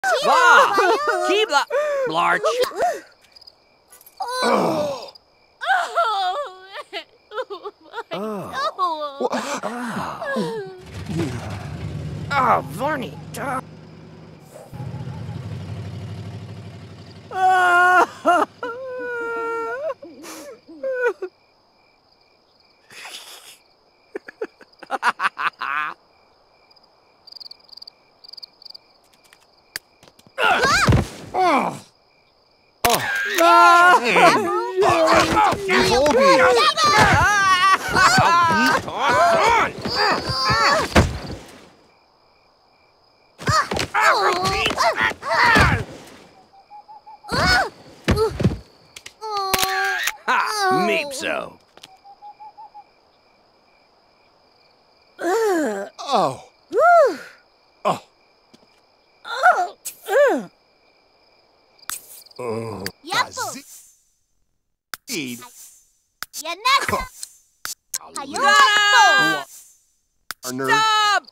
Va! Kibla! Larch! Oh. Oh, Varney! Meepso. Oh. Oh. Yapu. Seed. Yanaka. Stop! Partner. Stop!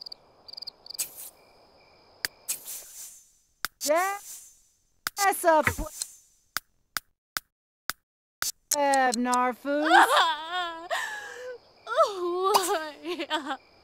That's a Narfu. Why?